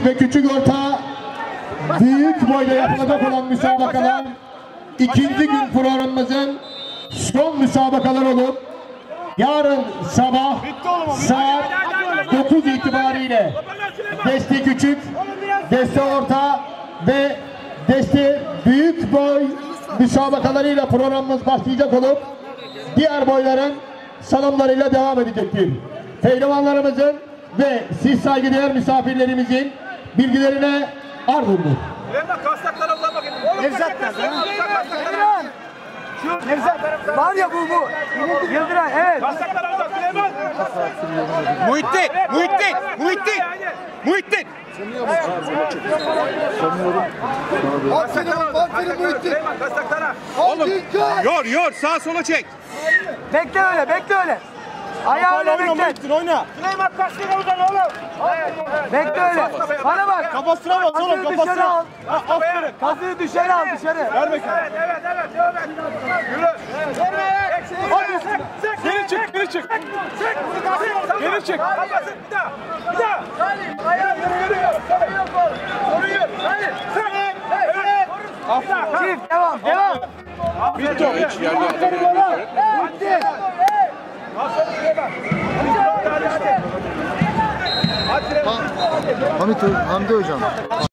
ve küçük orta büyük boyda yapılacak olan müsabakalar ikinci gün programımızın son müsabakalar olup yarın sabah saat 9 itibariyle deste küçük, deste orta ve deste büyük boy müsabakalarıyla programımız başlayacak olup diğer boyların salonlarıyla devam edecektir. Pehlivanlarımızın ve siz saygıdeğer misafirlerimizin bilgilerine arz olunur. Nevzat nerede? Nevzat var ya bu. Yıldıray evet. Muhittin. Aferin Muhittin. Oğlum yor sağa sola çek. Bekle öyle. Ayağıyla bekle. Oyna. Süleyman kaç lira uzan oğlum? Bekle öyle. Bana bak. Kafasına bas oğlum Kasını dışarı al. Aferin. Kasını dışarı al dışarı. Ver bakayım. Evet. Devam et. Yürü. Geri çık. Geri çık. Bir daha. Ayağını yürüyor. Soruyor. Hayır. Evet. Çift devam. Bitti o hiç yerde. Hadi. Hamdi hocam.